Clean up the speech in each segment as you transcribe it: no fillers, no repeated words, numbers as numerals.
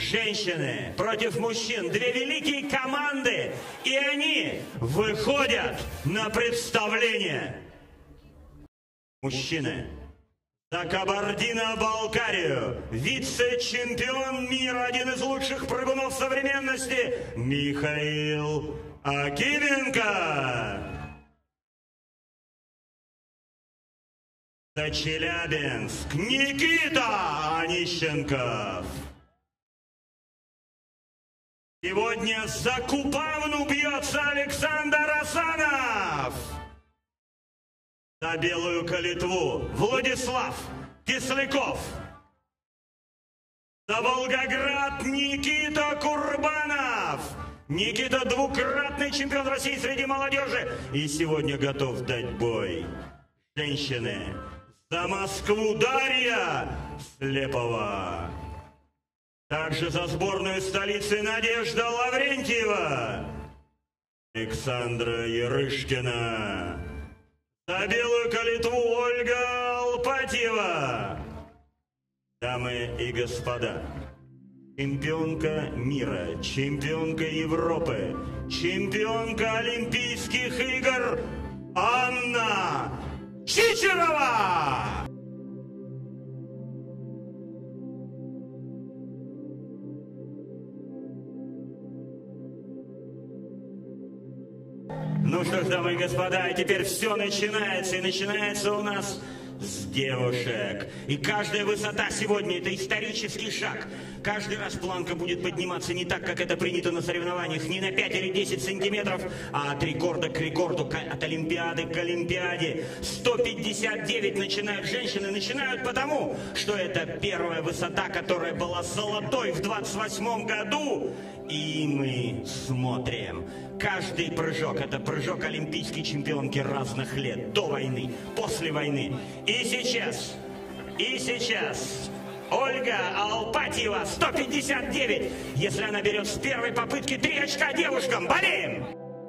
женщины против мужчин. Две великие команды. И они выходят на представление. Мужчины. За Кабардино-Балкарию вице-чемпион мира, один из лучших прыгунов современности, Михаил Акименко. За Челябинск Никита Онищенков. Сегодня за Купавну бьется Александр Асанов. За Белую Калитву Владислав Кисляков. За Волгоград Никита Курбанов. Никита двукратный чемпион России среди молодежи и сегодня готов дать бой. Женщины. За Москву Дарья Слепова. Также за сборную столицы Надежда Лаврентьева. Александра Ярышкина. За Белую Калитву Ольга Алпатьева. Дамы и господа, чемпионка мира, чемпионка Европы, чемпионка Олимпийских игр Анна Чичерова! Ну что ж, дамы и господа, теперь все начинается. И начинается у нас с девушек. И каждая высота сегодня – это исторический шаг. Каждый раз планка будет подниматься не так, как это принято на соревнованиях, не на 5 или 10 сантиметров, а от рекорда к рекорду, от Олимпиады к Олимпиаде. 159 начинают женщины. Начинают потому, что это первая высота, которая была золотой в 28 году. И мы смотрим. Каждый прыжок – это прыжок олимпийской чемпионки разных лет. До войны, после войны. И сейчас Ольга Алпатьева, 159. Если она берет с первой попытки 3 очка девушкам, болеем!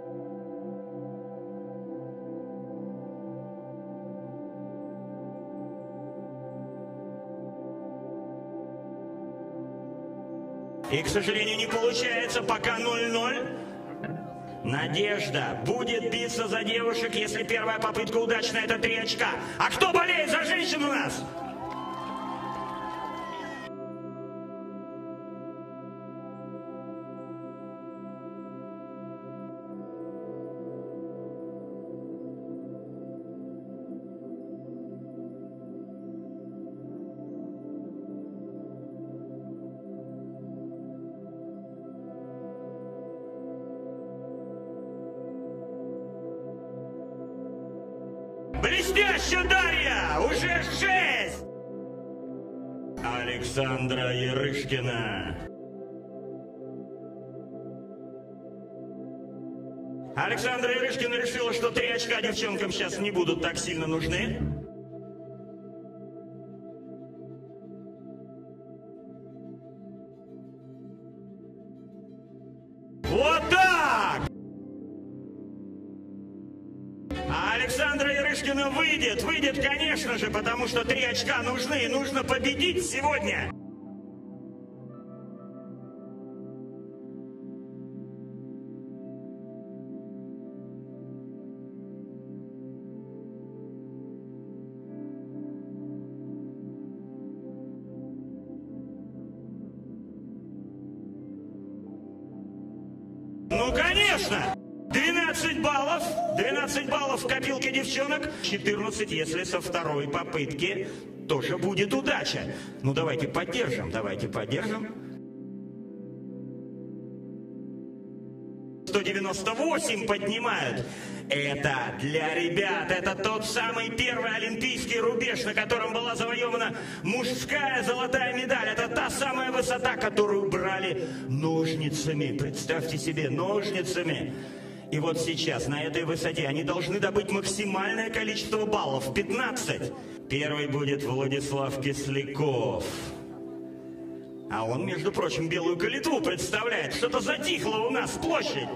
И, к сожалению, не получается, пока 0-0. Надежда будет биться за девушек, если первая попытка удачная, это 3 очка. А кто болеет за женщин у нас? Блестяще, Дарья! Уже 6! Александра Ярышкина. Александра Ярышкина решила, что 3 очка девчонкам сейчас не будут так сильно нужны. Вот так! Александра Ярышкина выйдет, конечно же, потому что 3 очка нужны, и нужно победить сегодня. Ну, конечно! 12 баллов. 12 баллов в копилке девчонок. 14, если со второй попытки тоже будет удача. Ну, давайте поддержим, 198 поднимают. Это для ребят, это тот самый первый олимпийский рубеж, на котором была завоевана мужская золотая медаль. Это та самая высота, которую брали ножницами. Представьте себе, ножницами. И вот сейчас на этой высоте они должны добыть максимальное количество баллов, 15. Первый будет Владислав Кисляков. А он, между прочим, Белую Калитву представляет. Что-то затихло у нас площадь.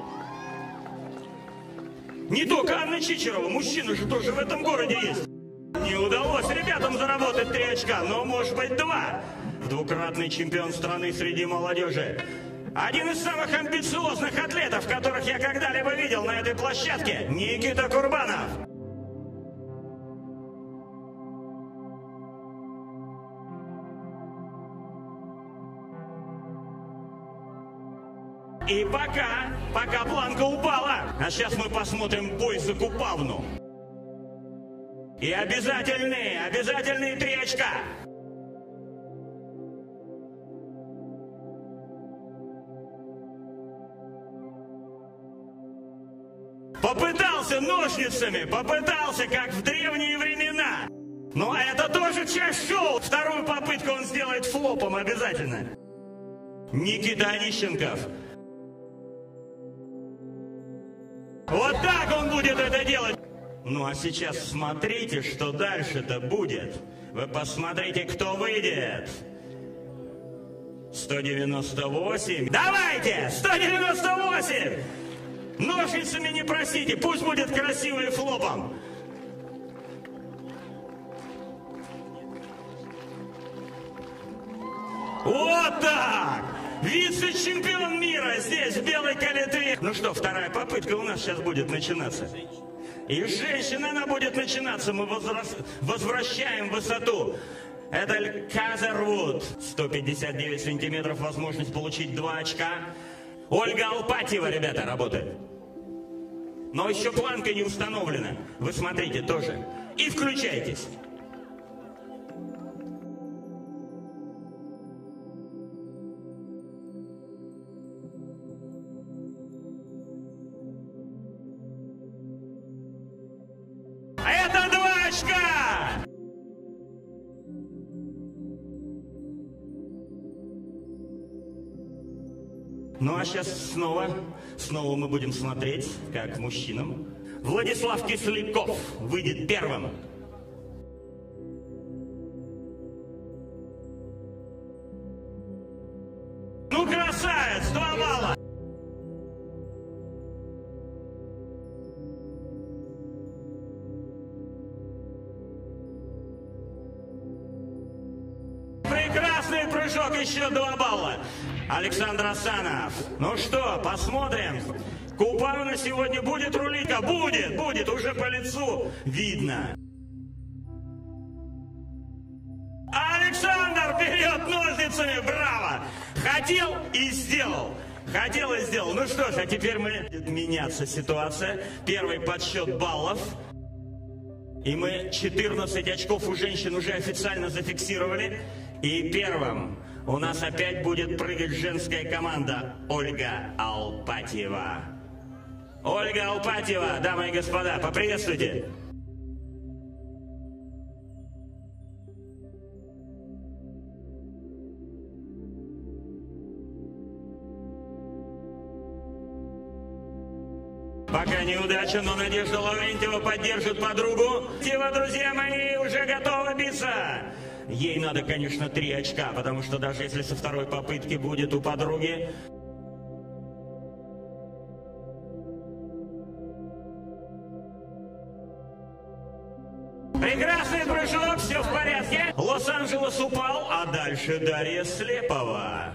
Не только Анна Чичерова, мужчины же тоже в этом городе есть. Не удалось ребятам заработать 3 очка, но может быть 2. В двукратный чемпион страны среди молодежи. Один из самых амбициозных атлетов, которых я когда-либо видел на этой площадке, Никита Курбанов. И пока планка упала, а сейчас мы посмотрим бой за Купавну. И обязательные 3 очка. Попытался ножницами, попытался, как в древние времена. Но это тоже часть шоу. Вторую попытку он сделает флопом обязательно. Никита Онищенков. Вот так он будет это делать. Ну а сейчас смотрите, что дальше-то будет. Вы посмотрите, кто выйдет. 198. Давайте! 198! Ножницами не просите, пусть будет красиво и флопом. Вот так! Вице-чемпион мира здесь, в белой калитве. Ну что, вторая попытка у нас сейчас будет начинаться. И женщина, она будет начинаться. Мы возвращаем высоту. Это Казервуд. 159 сантиметров, возможность получить 2 очка. Ольга Алпатьева, ребята, работает. Но еще планка не установлена. Вы смотрите тоже. И включайтесь. Это 2 очка! Ну а сейчас снова мы будем смотреть, как мужчинам. Владислав Кисляков выйдет первым. Ну, красавец, 2 балла! Прекрасный прыжок, еще 2 балла. Александр Асанов. Ну что, посмотрим. Купавна сегодня будет рулить? Будет, уже по лицу видно. Александр вперед ножницами, браво! Хотел и сделал. Ну что ж, а теперь будет меняться ситуация. Первый подсчет баллов. И мы 14 очков у женщин уже официально зафиксировали. И первым у нас опять будет прыгать женская команда Ольга Алпатьева. Ольга Алпатьева, дамы и господа, поприветствуйте. Пока неудача, но Надежда Лаврентьева поддержит подругу. Тива, друзья мои, уже готова биться. Ей надо, конечно, 3 очка, потому что даже если со второй попытки будет у подруги... Прекрасный прыжок, все в порядке. Лос-Анджелес упал, а дальше Дарья Слепова.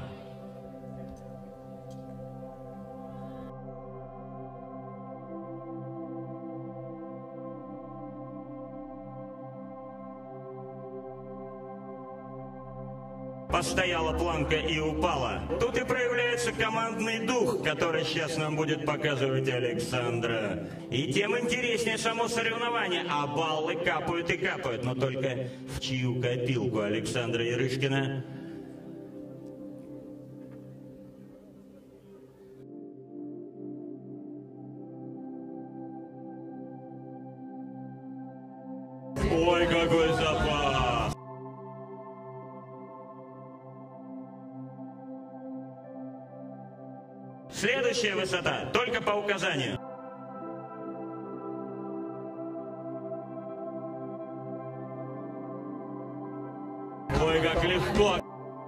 Постояла планка и упала. Тут и проявляется командный дух, который сейчас нам будет показывать Александра. И тем интереснее само соревнование. А баллы капают и капают. Но только в чью копилку Александра Ярышкина? Ой, какой запас! Следующая высота, только по указанию. Ой, как легко.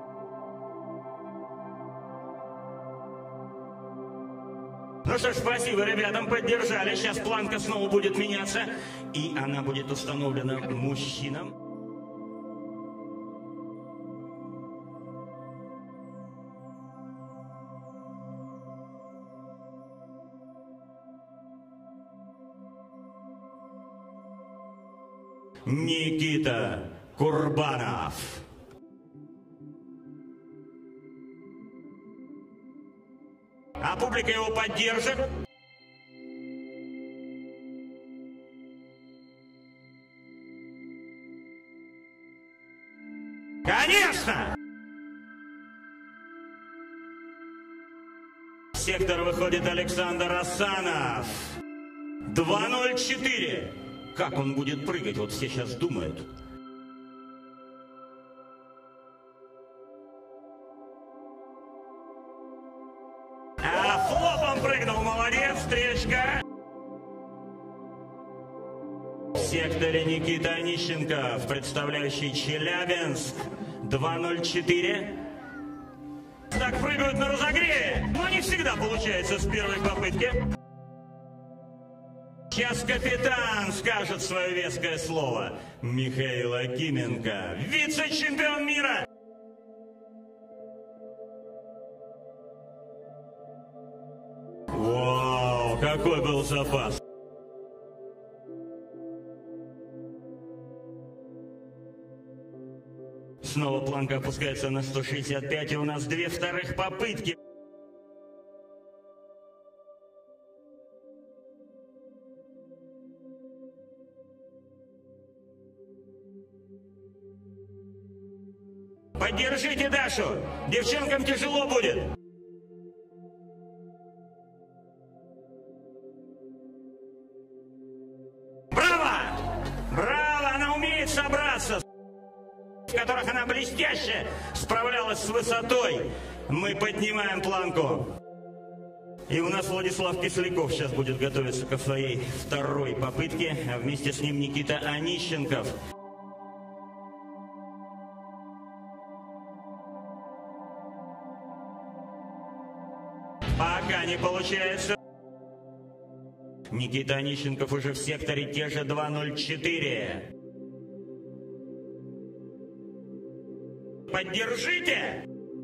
Ну что ж, спасибо ребятам, поддержали. Сейчас планка снова будет меняться, и она будет установлена мужчинам. Никита Курбанов. А публика его поддержит. Конечно! В сектор выходит Александр Асанов. 2:04. Как он будет прыгать? Вот все сейчас думают. А флопом прыгнул. Молодец, стрижка. В секторе Никита Онищенков, представляющий Челябинск. 2:04. Так прыгают на разогреве, но не всегда получается с первой попытки. Сейчас капитан скажет свое веское слово. Михаил Акименко, вице-чемпион мира. Вау, какой был запас. Снова планка опускается на 165, и у нас 2 вторых попытки. Поддержите Дашу, девчонкам тяжело будет. Браво! Браво, она умеет собраться. В которых она блестяще справлялась с высотой. Мы поднимаем планку. И у нас Владислав Кисляков сейчас будет готовиться ко своей второй попытке, а вместе с ним Никита Онищенков. Пока не получается. Никита Онищенков уже в секторе, те же 2:04. Поддержите!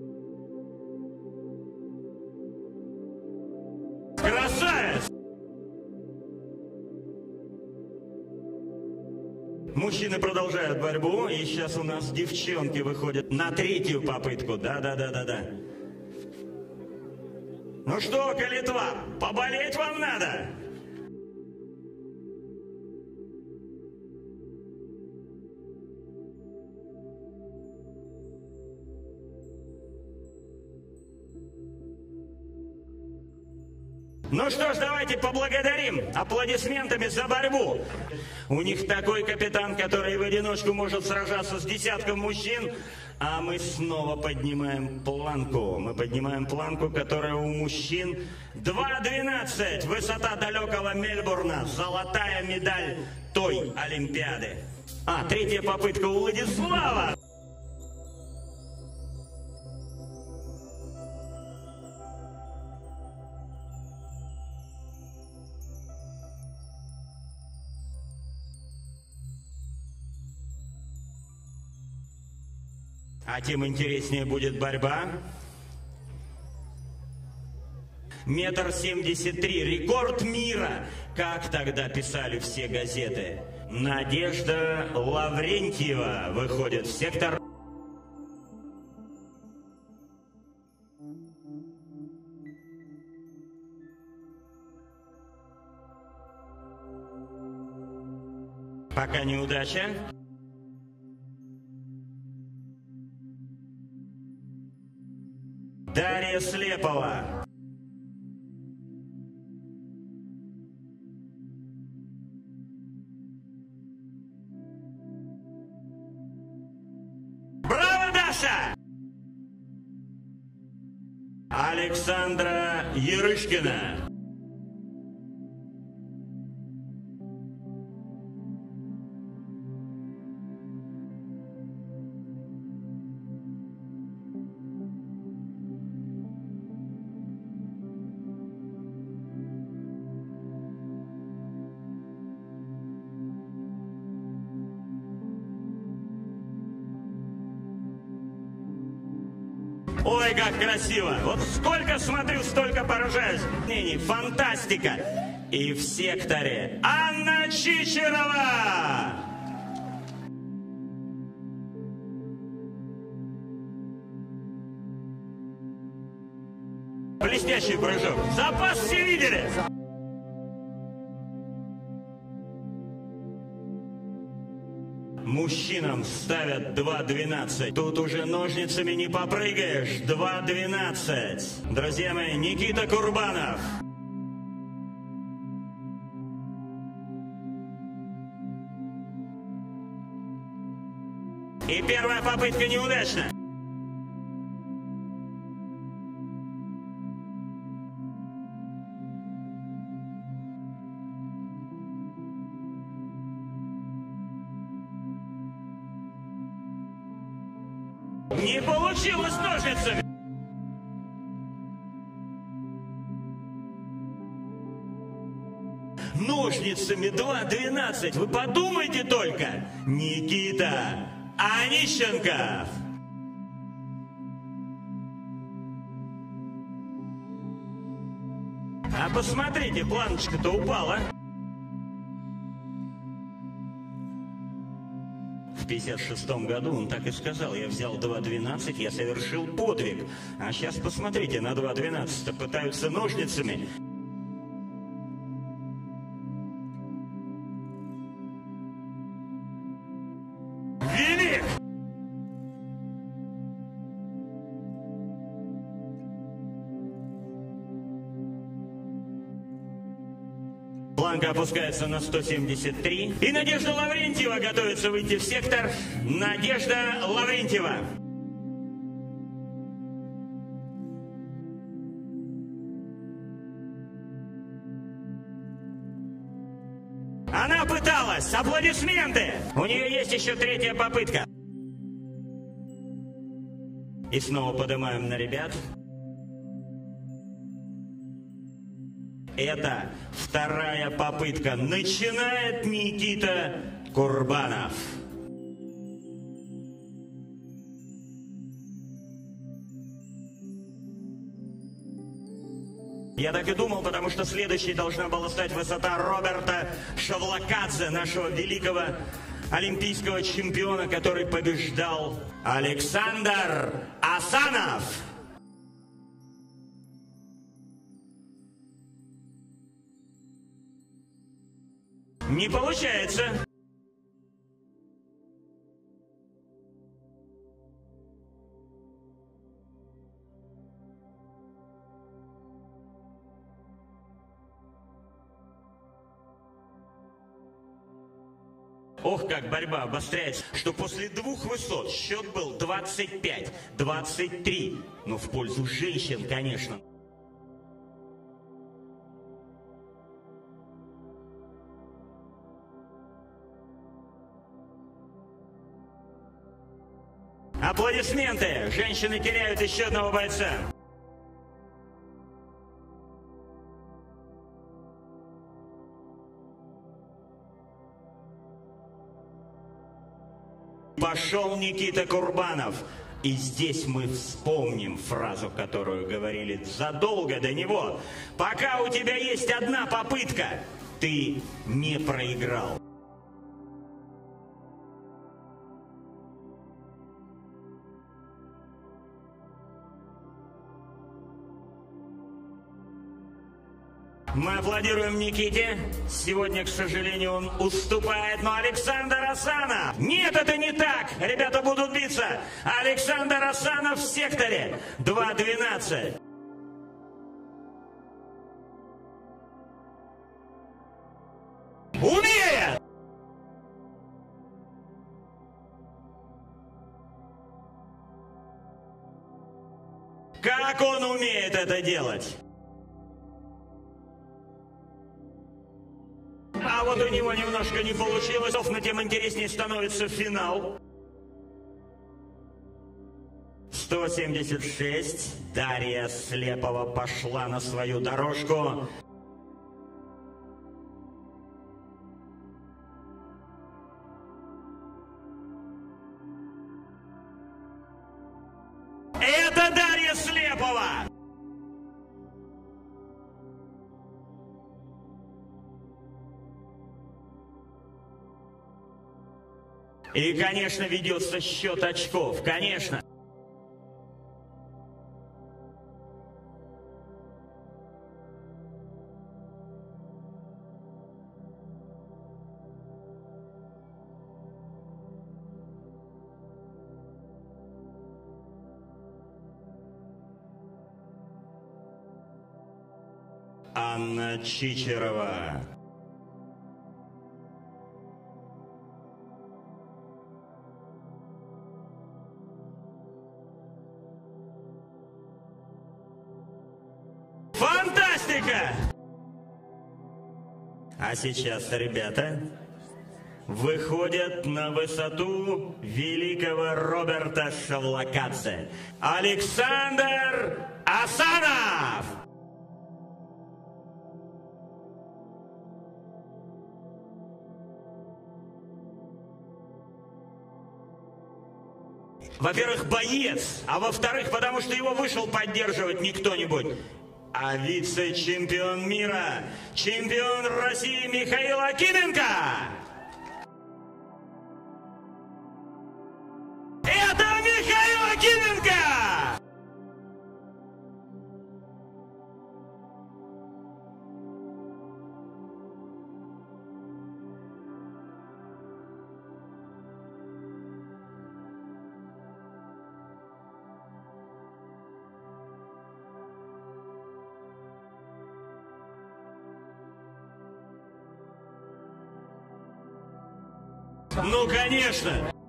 Красавец! Мужчины продолжают борьбу, и сейчас у нас девчонки выходят на 3-ю попытку. Да. Ну что, Калитва, поболеть вам надо? Ну что ж, давайте поблагодарим аплодисментами за борьбу. У них такой капитан, который в одиночку может сражаться с десятком мужчин. А мы снова поднимаем планку. Мы поднимаем планку, которая у мужчин 2:12. Высота далекого Мельбурна. Золотая медаль той Олимпиады. 3-я попытка у Владислава. А тем интереснее будет борьба. 1,73 м. Рекорд мира. Как тогда писали все газеты. Надежда Лаврентьева выходит в сектор. Пока неудача. Дарья Слепова. Браво, Даша! Александра Ярышкина. Ой, как красиво! Вот сколько смотрю, столько поражаюсь. Фантастика! И в секторе Анна Чичерова! блестящий прыжок. Запас все видели. Мужчинам ставят 2.12. Тут уже ножницами не попрыгаешь. 2.12. Друзья мои, Никита Курбанов. И первая попытка неудачна. Не получилось ножницами. Ножницами 2.12. Вы подумайте только. Никита Онищенков. А посмотрите, планочка-то упала. В 1956 году он так и сказал: я взял 2.12, я совершил подвиг. А сейчас посмотрите, на 2.12 пытаются ножницами. Велик! Планка опускается на 173. И Надежда Лаврентьева готовится выйти в сектор. Надежда Лаврентьева. Она пыталась. Аплодисменты. У нее есть еще третья попытка. И снова поднимаем на ребят. Это вторая попытка. Начинает Никита Курбанов. Я так и думал, потому что следующей должна была стать высота Роберта Шавлакадзе, нашего великого олимпийского чемпиона, который побеждал Александр Асанов. Не получается. Ох, как борьба обостряется, что после двух высот счет был 25-23. Но в пользу женщин, конечно. Аплодисменты! Женщины теряют еще одного бойца. Пошел Никита Курбанов. И здесь мы вспомним фразу, которую говорили задолго до него. Пока у тебя есть одна попытка, ты не проиграл. Мы аплодируем Никите. Сегодня, к сожалению, он уступает, но Александр Асанов... Нет, это не так! Ребята будут биться. Александр Асанов в секторе. 2.12. Умеет! Как он умеет это делать? А вот у него немножко не получилось, но тем интереснее становится финал. 176. Дарья Слепова пошла на свою дорожку. Это Дарья Слепова! И, конечно, ведется счет очков. Конечно. Анна Чичерова. Фантастика! А сейчас, ребята, выходят на высоту великого Роберта Шавлакадзе. Александр Асанов! Во-первых, боец, а во-вторых, потому что его вышел поддерживать не кто-нибудь, а вице-чемпион мира, чемпион России Михаил Акименко. Это Михаил Акименко! Ну, конечно.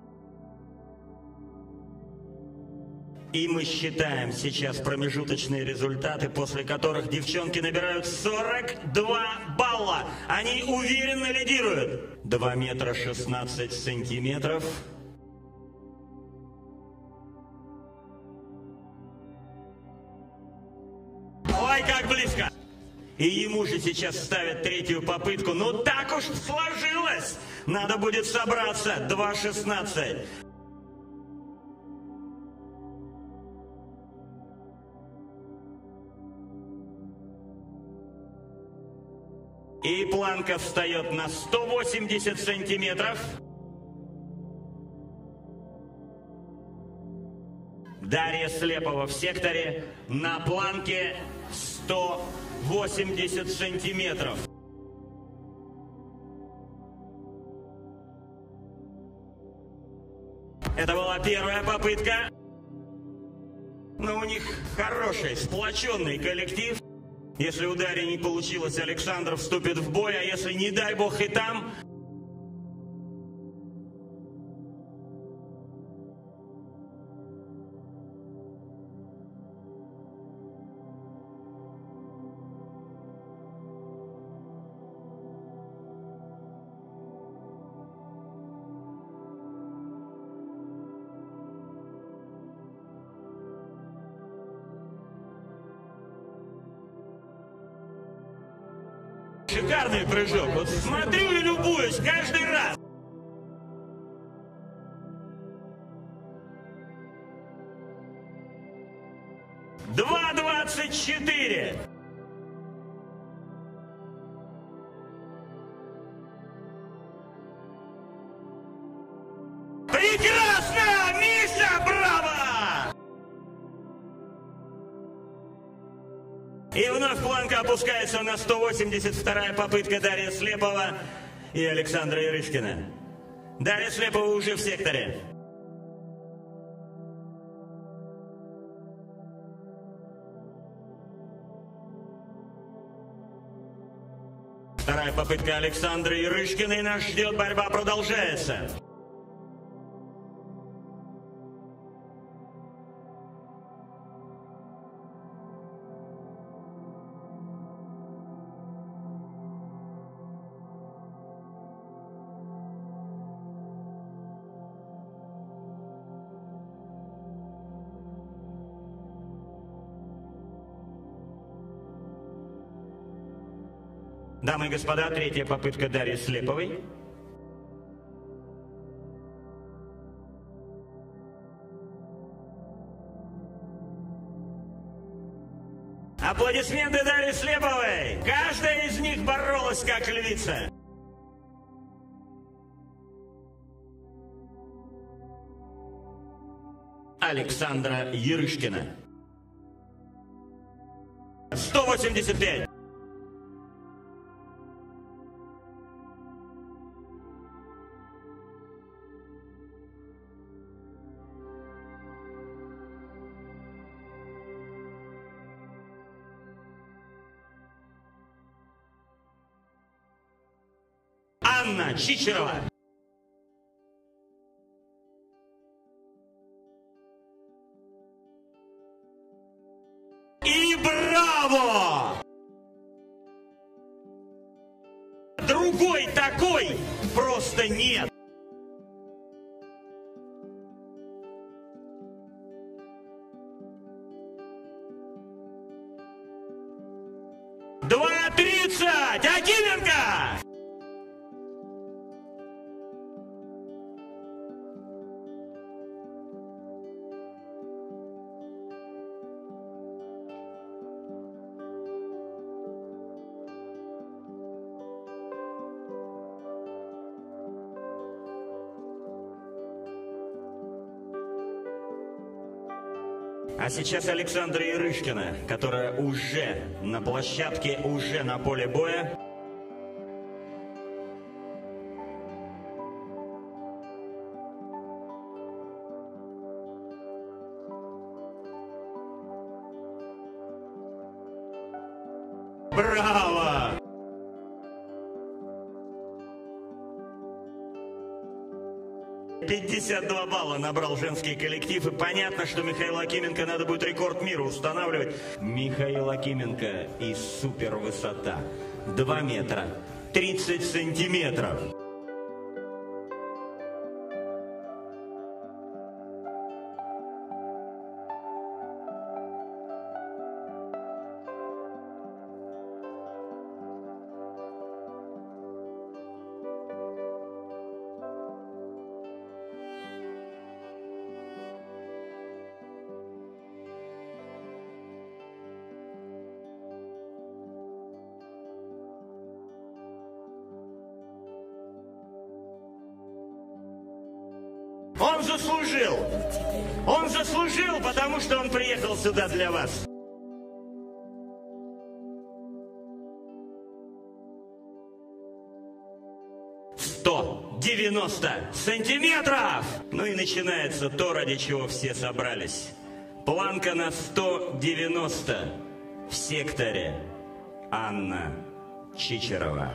И мы считаем сейчас промежуточные результаты, после которых девчонки набирают 42 балла. Они уверенно лидируют. 2 метра 16 сантиметров. Ой, как близко. И ему же сейчас ставят третью попытку. Ну так уж сложилось. Надо будет собраться. 2.16. И планка встает на 180 сантиметров. Дарья Слепова в секторе на планке 180 сантиметров. Это была первая попытка. Но у них хороший, сплоченный коллектив. Если у Дарьи не получилось, Александр вступит в бой, а если, не дай бог, и там... Шикарный прыжок. Вот смотрю и любуюсь каждый раз. Два 24. Прекрасно! Миша, браво! И вновь планка опускается на 180. Вторая попытка Дарьи Слепова и Александра Ярышкина. Дарья Слепова уже в секторе. Вторая попытка Александры Ярышкиной. Нас ждет, борьба продолжается. Дамы и господа, третья попытка Дарьи Слеповой. Аплодисменты Дарьи Слеповой! Каждая из них боролась как львица. Александра Ярышкина. 185. Анна Чичерова. И браво! Другой такой просто нет. $2.30. Акименко! А сейчас Александра Ярышкина, которая уже на площадке, уже на поле боя. Браво! $52 балла набрал женский коллектив, и понятно, что Михаилу Акименко надо будет рекорд мира устанавливать. Михаил Акименко и супервысота 2 метра 30 сантиметров. Он заслужил! Он заслужил, потому что он приехал сюда для вас. «190 сантиметров!» Ну и начинается то, ради чего все собрались. Планка на 190 в секторе Анна Чичерова.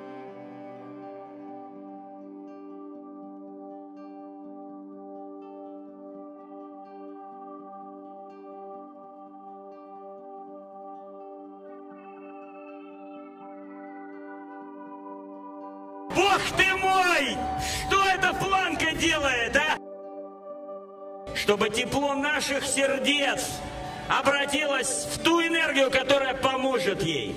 Бог ты мой! Что эта планка делает, а? Чтобы тепло наших сердец обратилось в ту энергию, которая поможет ей.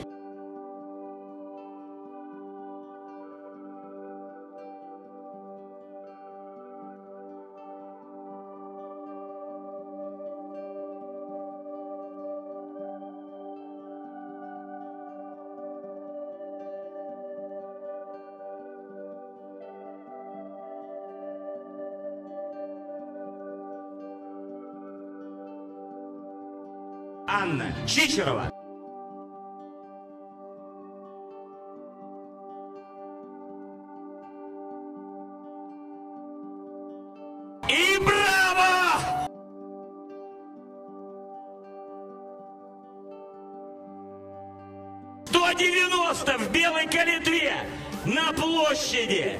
Анна Чичерова. И браво! $190 в Белой Калитве на площади.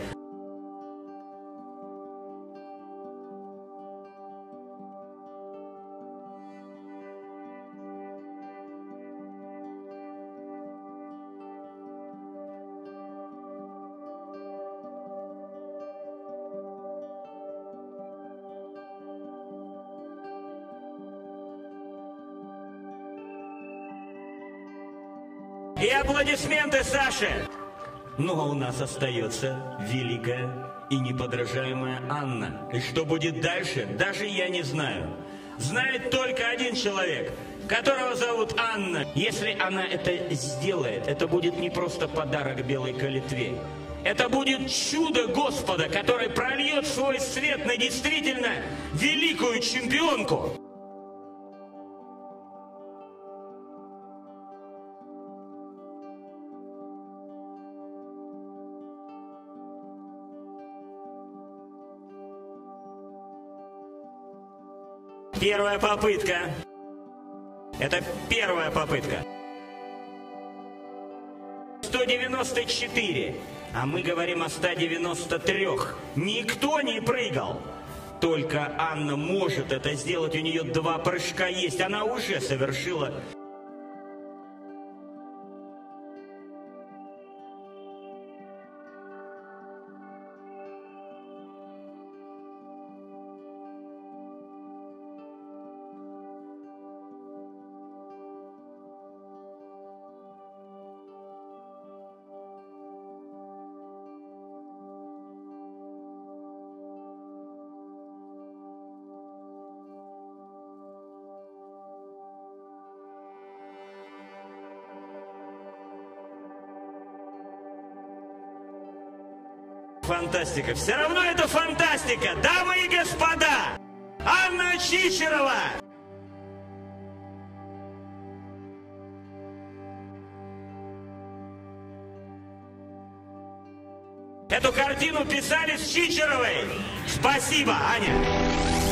И аплодисменты Саше. Ну а у нас остается великая и неподражаемая Анна. И что будет дальше, даже я не знаю. Знает только один человек, которого зовут Анна. Если она это сделает, это будет не просто подарок Белой Калитве. Это будет чудо Господа, который прольет свой свет на действительно великую чемпионку. Первая попытка. Это первая попытка. 194. А мы говорим о 193. Никто не прыгал. Только Анна может это сделать, у нее 2 прыжка есть. Она уже совершила. Фантастика. Все равно это фантастика. Дамы и господа, Анна Чичерова. Эту картину писали с Чичеровой. Спасибо, Аня.